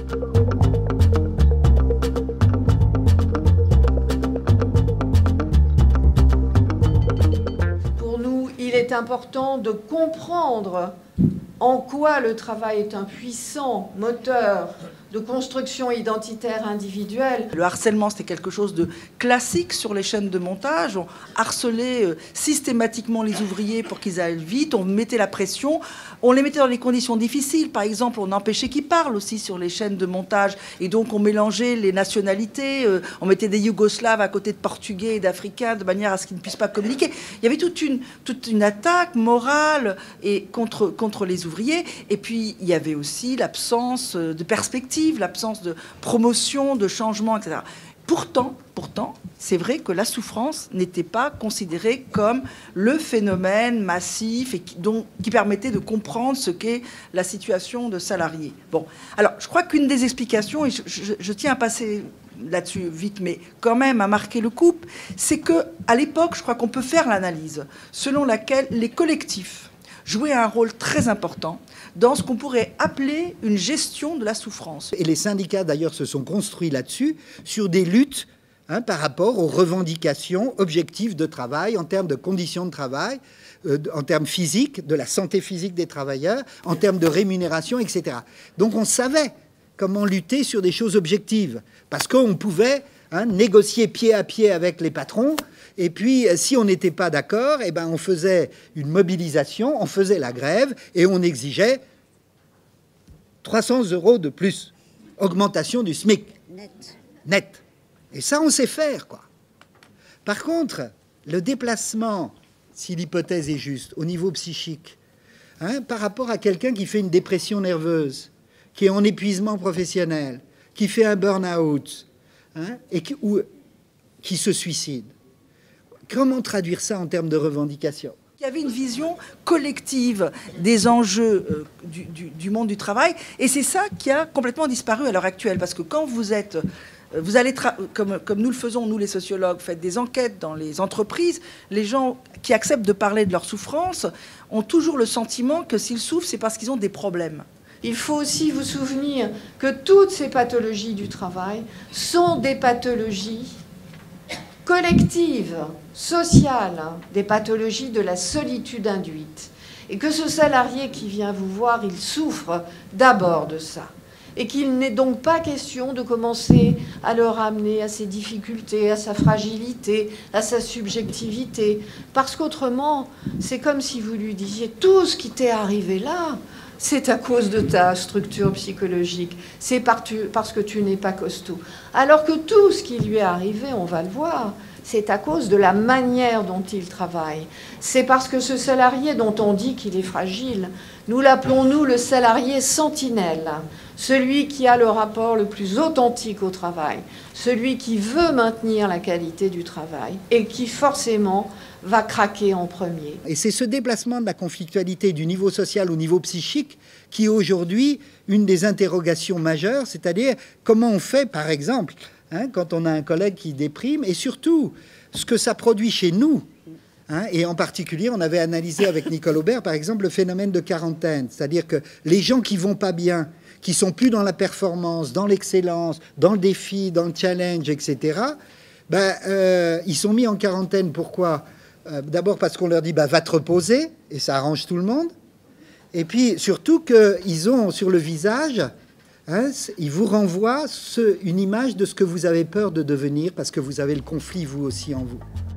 Pour nous, il est important de comprendre en quoi le travail est un puissant moteur de construction identitaire individuelle. Le harcèlement, c'était quelque chose de classique sur les chaînes de montage. On harcelait systématiquement les ouvriers pour qu'ils aillent vite, on mettait la pression, on les mettait dans des conditions difficiles. Par exemple, on empêchait qu'ils parlent aussi sur les chaînes de montage. Et donc, on mélangeait les nationalités, on mettait des Yougoslaves à côté de Portugais et d'Africains de manière à ce qu'ils ne puissent pas communiquer. Il y avait toute une attaque morale et contre les ouvriers. Et puis, il y avait aussi l'absence de perspective, l'absence de promotion, de changement, etc. Pourtant, c'est vrai que la souffrance n'était pas considérée comme le phénomène massif et qui permettait de comprendre ce qu'est la situation de salarié. Bon, alors je crois qu'une des explications, et je tiens à passer là-dessus vite, mais quand même à marquer le coup, c'est qu'à l'époque, je crois qu'on peut faire l'analyse selon laquelle les collectifs jouaient un rôle très important dans ce qu'on pourrait appeler une gestion de la souffrance. Et les syndicats, d'ailleurs, se sont construits là-dessus, sur des luttes par rapport aux revendications objectives de travail, en termes de conditions de travail, en termes physiques, de la santé physique des travailleurs, en termes de rémunération, etc. Donc on savait comment lutter sur des choses objectives, parce qu'on pouvait négocier pied à pied avec les patrons. Et puis, si on n'était pas d'accord, eh ben, on faisait une mobilisation, on faisait la grève et on exigeait 300 € de plus. Augmentation du SMIC. Net. Et ça, on sait faire, quoi. Par contre, le déplacement, si l'hypothèse est juste, au niveau psychique, par rapport à quelqu'un qui fait une dépression nerveuse, qui est en épuisement professionnel, qui fait un burn-out, et qui se suicide. Comment traduire ça en termes de revendication ? Il y avait une vision collective des enjeux du monde du travail, et c'est ça qui a complètement disparu à l'heure actuelle, parce que quand vous allez, comme nous le faisons, nous les sociologues, faites des enquêtes dans les entreprises, les gens qui acceptent de parler de leur souffrance ont toujours le sentiment que s'ils souffrent, c'est parce qu'ils ont des problèmes. Il faut aussi vous souvenir que toutes ces pathologies du travail sont des pathologies collectives, sociales, des pathologies de la solitude induite. Et que ce salarié qui vient vous voir, il souffre d'abord de ça. Et qu'il n'est donc pas question de commencer à le ramener à ses difficultés, à sa fragilité, à sa subjectivité. Parce qu'autrement, c'est comme si vous lui disiez « tout ce qui t'est arrivé là », c'est à cause de ta structure psychologique, c'est parce que tu n'es pas costaud. Alors que tout ce qui lui est arrivé, on va le voir, c'est à cause de la manière dont il travaille. C'est parce que ce salarié dont on dit qu'il est fragile, nous l'appelons, nous, le salarié sentinelle, celui qui a le rapport le plus authentique au travail, celui qui veut maintenir la qualité du travail et qui forcément va craquer en premier. Et c'est ce déplacement de la conflictualité du niveau social au niveau psychique qui est aujourd'hui une des interrogations majeures, c'est-à-dire comment on fait, par exemple, quand on a un collègue qui déprime, et surtout ce que ça produit chez nous. Et en particulier, on avait analysé avec Nicole Aubert, par exemple, le phénomène de quarantaine, c'est-à-dire que les gens qui vont pas bien, qui sont plus dans la performance, dans l'excellence, dans le défi, dans le challenge, etc., ils sont mis en quarantaine. Pourquoi ? D'abord parce qu'on leur dit va te reposer, et ça arrange tout le monde. Et puis surtout qu'ils ont sur le visage, ils vous renvoient une image de ce que vous avez peur de devenir parce que vous avez le conflit vous aussi en vous.